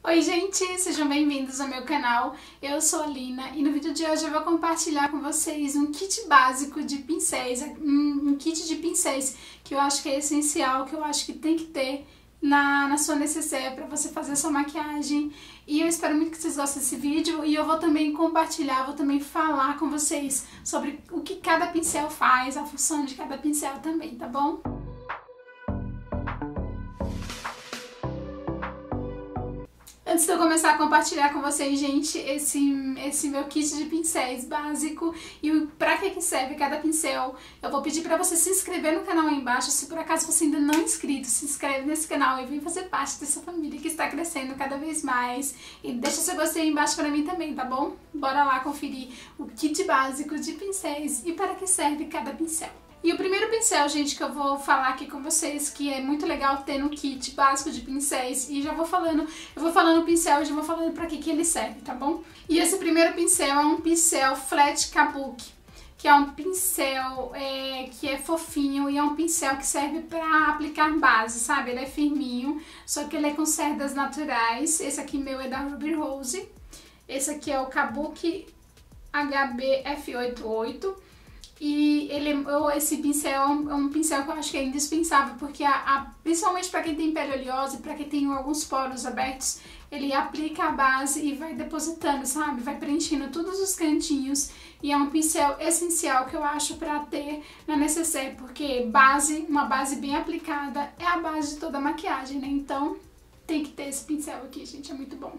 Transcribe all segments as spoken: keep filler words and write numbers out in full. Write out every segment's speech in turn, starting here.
Oi gente, sejam bem-vindos ao meu canal, eu sou a Lina e no vídeo de hoje eu vou compartilhar com vocês um kit básico de pincéis, um, um kit de pincéis que eu acho que é essencial, que eu acho que tem que ter na, na sua necessaire para você fazer sua maquiagem. E eu espero muito que vocês gostem desse vídeo e eu vou também compartilhar, vou também falar com vocês sobre o que cada pincel faz, a função de cada pincel também, tá bom? Antes de eu começar a compartilhar com vocês, gente, esse, esse meu kit de pincéis básico e pra que que serve cada pincel, eu vou pedir pra você se inscrever no canal aí embaixo. Se por acaso você ainda não é inscrito, se inscreve nesse canal e vem fazer parte dessa família que está crescendo cada vez mais. E deixa seu gostei aí embaixo pra mim também, tá bom? Bora lá conferir o kit básico de pincéis e para que serve cada pincel. E o primeiro pincel, gente, que eu vou falar aqui com vocês, que é muito legal ter no kit básico de pincéis, e já vou falando, eu vou falando o pincel e já vou falando pra que que ele serve, tá bom? E esse primeiro pincel é um pincel Flat Kabuki, que é um pincel é, que é fofinho e é um pincel que serve pra aplicar base, sabe? Ele é firminho, só que ele é com cerdas naturais. Esse aqui meu é da Ruby Rose, esse aqui é o Kabuki H B F oitenta e oito. E ele, esse pincel é um, é um pincel que eu acho que é indispensável, porque a, a, principalmente para quem tem pele oleosa e para quem tem alguns poros abertos, ele aplica a base e vai depositando, sabe? Vai preenchendo todos os cantinhos e é um pincel essencial que eu acho para ter na necessaire, porque base, uma base bem aplicada é a base de toda a maquiagem, né? Então tem que ter esse pincel aqui, gente, é muito bom.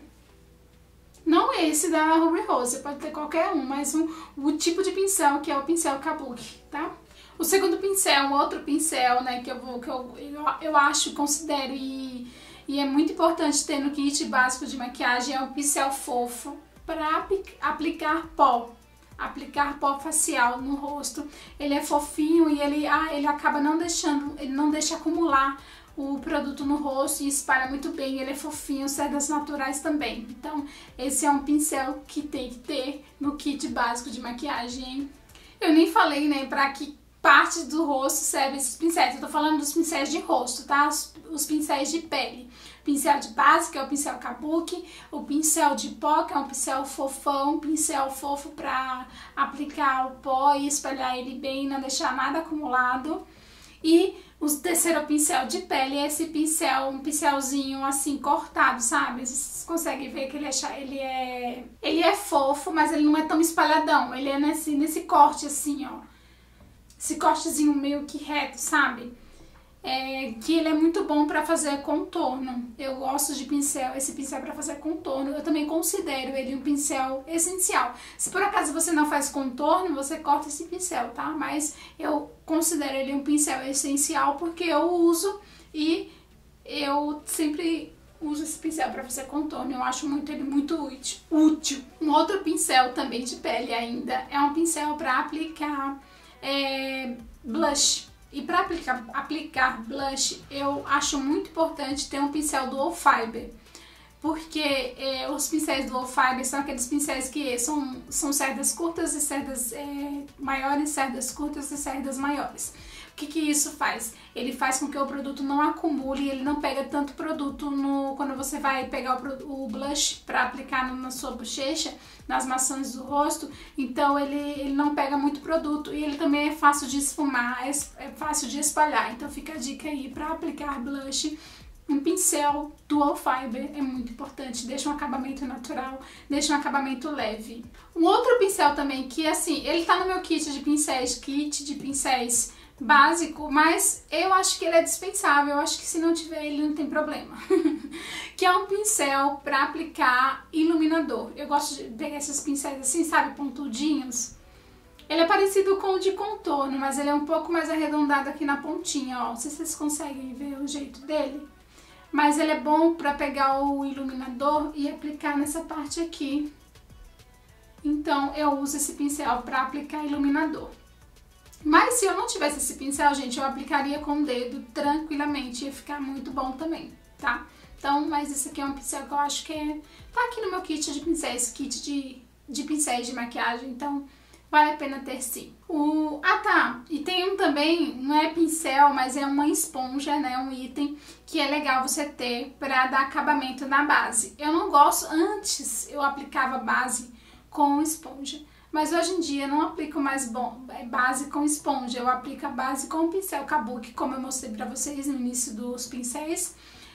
Não esse da Ruby Rose, pode ter qualquer um, mas um, o tipo de pincel que é o pincel Kabuki, tá? O segundo pincel, um outro pincel, né, que eu vou, que eu, eu, eu acho, considero e, e é muito importante ter no kit básico de maquiagem, é um pincel fofo para aplicar pó. Aplicar pó facial no rosto. Ele é fofinho e ele, ah, ele acaba não deixando, ele não deixa acumular o produto no rosto e espalha muito bem, ele é fofinho, cerdas naturais também. Então, esse é um pincel que tem que ter no kit básico de maquiagem. Eu nem falei, né, pra que parte do rosto serve esses pincéis. Eu tô falando dos pincéis de rosto, tá? Os, os pincéis de pele. Pincel de base, que é o pincel Kabuki, o pincel de pó, que é um pincel fofão, pincel fofo pra aplicar o pó e espalhar ele bem, não deixar nada acumulado. E o terceiro pincel de pele é esse pincel, um pincelzinho assim cortado, sabe? Vocês conseguem ver que ele é, ele é, ele é fofo, mas ele não é tão espalhadão. Ele é nesse, nesse corte assim, ó. Esse cortezinho meio que reto, sabe? É, que ele é muito bom pra fazer contorno. Eu gosto de pincel, esse pincel pra fazer contorno. Eu também considero ele um pincel essencial. Se por acaso você não faz contorno, você corta esse pincel, tá? Mas eu considero ele um pincel essencial porque eu uso e eu sempre uso esse pincel pra fazer contorno. Eu acho muito ele muito útil. Um outro pincel também de pele ainda é um pincel pra aplicar é, blush. E para aplicar, aplicar blush, eu acho muito importante ter um pincel Dual Fiber, porque é, os pincéis Dual Fiber são aqueles pincéis que são, são cerdas curtas e cerdas é, maiores, cerdas curtas e cerdas maiores. O que que isso faz? Ele faz com que o produto não acumule, ele não pega tanto produto no, quando você vai pegar o, o blush para aplicar no, na sua bochecha, nas maçãs do rosto, então ele, ele não pega muito produto e ele também é fácil de esfumar, é, é fácil de espalhar. Então fica a dica aí para aplicar blush. Um pincel Dual Fiber é muito importante, deixa um acabamento natural, deixa um acabamento leve. Um outro pincel também que, assim, ele tá no meu kit de pincéis, kit de pincéis básico, mas eu acho que ele é dispensável, eu acho que se não tiver ele não tem problema. Que é um pincel para aplicar iluminador. Eu gosto de pegar esses pincéis assim, sabe, pontudinhos. Ele é parecido com o de contorno, mas ele é um pouco mais arredondado aqui na pontinha, ó. Não sei se vocês conseguem ver o jeito dele. Mas ele é bom para pegar o iluminador e aplicar nessa parte aqui. Então eu uso esse pincel para aplicar iluminador. Mas se eu não tivesse esse pincel, gente, eu aplicaria com o dedo tranquilamente, ia ficar muito bom também, tá? Então, mas esse aqui é um pincel que eu acho que é, tá aqui no meu kit de pincéis, kit de, de pincéis de maquiagem, então vale a pena ter sim. O... Ah tá, e tem um também, não é pincel, mas é uma esponja, né, um item que é legal você ter para dar acabamento na base. Eu não gosto, antes eu aplicava base com esponja, mas hoje em dia eu não aplico mais bom, base com esponja, eu aplico a base com pincel kabuki, como eu mostrei para vocês no início dos pincéis.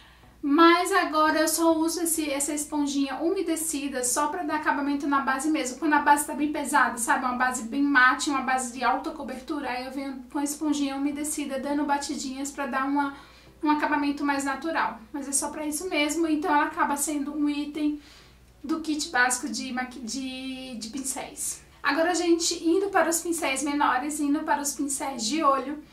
Mas agora eu só uso esse, essa esponjinha umedecida só para dar acabamento na base mesmo. Quando a base tá bem pesada, sabe? Uma base bem mate, uma base de alta cobertura, aí eu venho com a esponjinha umedecida dando batidinhas para dar uma, um acabamento mais natural. Mas é só para isso mesmo, então ela acaba sendo um item do kit básico de, de, de pincéis. Agora, gente, indo para os pincéis menores, indo para os pincéis de olho,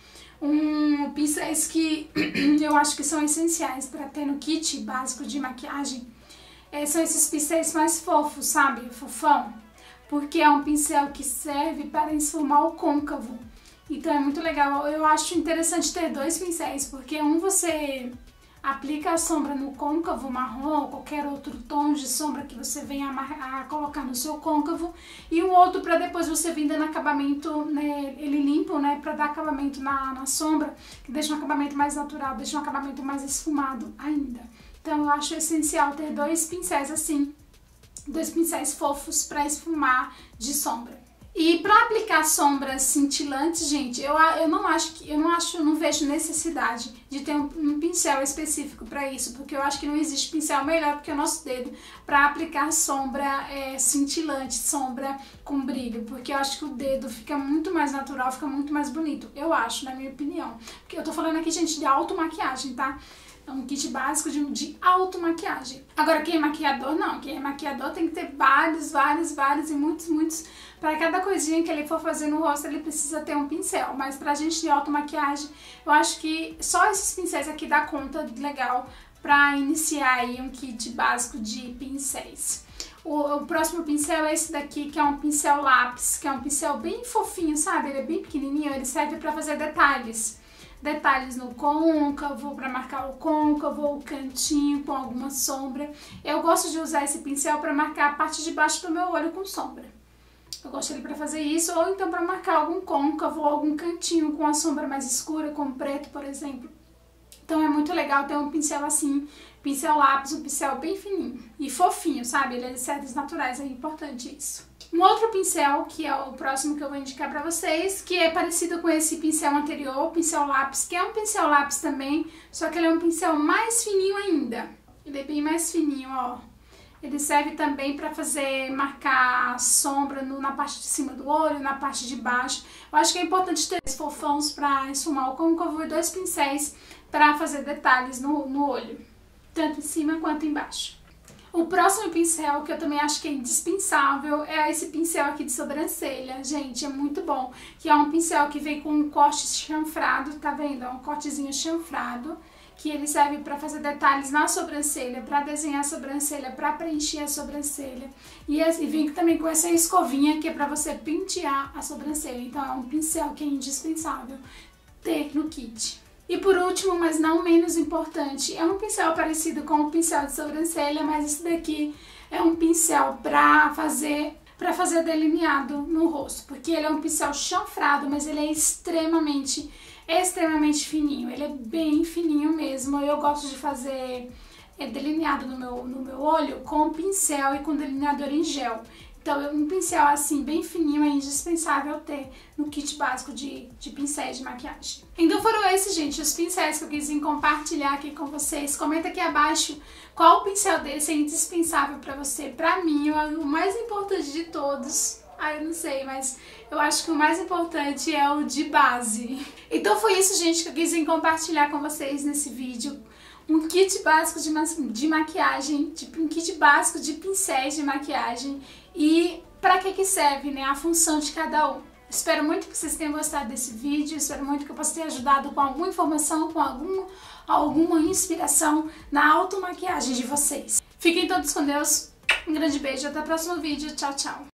um pincéis que eu acho que são essenciais para ter no kit básico de maquiagem, é, são esses pincéis mais fofos, sabe? Fofão. Porque é um pincel que serve para esfumar o côncavo. Então é muito legal. Eu acho interessante ter dois pincéis, porque um você aplica a sombra no côncavo marrom ou qualquer outro tom de sombra que você venha a, a colocar no seu côncavo, e um outro para depois você vir dando acabamento, né, ele limpo, né, para dar acabamento na, na sombra, que deixa um acabamento mais natural, deixa um acabamento mais esfumado ainda. Então eu acho essencial ter dois pincéis assim, dois pincéis fofos para esfumar de sombra. E para aplicar sombras cintilantes, gente, eu, eu não acho que eu não acho, não vejo necessidade de ter um, um pincel específico para isso, porque eu acho que não existe pincel melhor do que o nosso dedo para aplicar sombra é, cintilante, sombra com brilho, porque eu acho que o dedo fica muito mais natural, fica muito mais bonito, eu acho, na minha opinião. Porque eu tô falando aqui, gente, de automaquiagem, tá? É um kit básico de, de automaquiagem. Agora, quem é maquiador, não. Quem é maquiador tem que ter vários, vários, vários e muitos, muitos. Para cada coisinha que ele for fazer no rosto, ele precisa ter um pincel. Mas pra gente de automaquiagem, eu acho que só esses pincéis aqui dá conta legal pra iniciar aí um kit básico de pincéis. O, o próximo pincel é esse daqui, que é um pincel lápis, que é um pincel bem fofinho, sabe? Ele é bem pequenininho, ele serve pra fazer detalhes. Detalhes no côncavo, para marcar o côncavo, o cantinho com alguma sombra. Eu gosto de usar esse pincel para marcar a parte de baixo do meu olho com sombra. Eu gosto dele para fazer isso, ou então para marcar algum côncavo ou algum cantinho com a sombra mais escura, com preto, por exemplo. Então é muito legal ter um pincel assim, pincel lápis, um pincel bem fininho e fofinho, sabe? Ele é de cerdas naturais, é importante isso. Um outro pincel, que é o próximo que eu vou indicar pra vocês, que é parecido com esse pincel anterior, o pincel lápis, que é um pincel lápis também, só que ele é um pincel mais fininho ainda. Ele é bem mais fininho, ó. Ele serve também pra fazer, marcar sombra no, na parte de cima do olho, na parte de baixo. Eu acho que é importante ter esses fofões pra esfumar o côncavo e dois pincéis pra fazer detalhes no, no olho, tanto em cima quanto embaixo. O próximo pincel, que eu também acho que é indispensável, é esse pincel aqui de sobrancelha. Gente, é muito bom. Que é um pincel que vem com um corte chanfrado, tá vendo? É um cortezinho chanfrado, que ele serve para fazer detalhes na sobrancelha, para desenhar a sobrancelha, para preencher a sobrancelha. E, e vem também com essa escovinha que é para você pentear a sobrancelha. Então é um pincel que é indispensável ter no kit. E por último, mas não menos importante, é um pincel parecido com o pincel de sobrancelha, mas esse daqui é um pincel para fazer, para fazer delineado no rosto, porque ele é um pincel chanfrado, mas ele é extremamente, extremamente fininho, ele é bem fininho mesmo. Eu gosto de fazer é, delineado no meu, no meu olho com pincel e com delineador em gel. Então, um pincel assim, bem fininho, é indispensável ter no kit básico de, de pincéis de maquiagem. Então foram esses, gente, os pincéis que eu quis compartilhar aqui com vocês. Comenta aqui abaixo qual pincel desse é indispensável pra você. Pra mim, o mais importante de todos, ah, eu não sei, mas eu acho que o mais importante é o de base. Então foi isso, gente, que eu quis compartilhar com vocês nesse vídeo. Um kit básico de, ma de maquiagem, tipo um kit básico de pincéis de maquiagem e para que que serve, né, a função de cada um. Espero muito que vocês tenham gostado desse vídeo, espero muito que eu possa ter ajudado com alguma informação, com algum, alguma inspiração na automaquiagem de vocês. Fiquem todos com Deus, um grande beijo, até o próximo vídeo, tchau, tchau!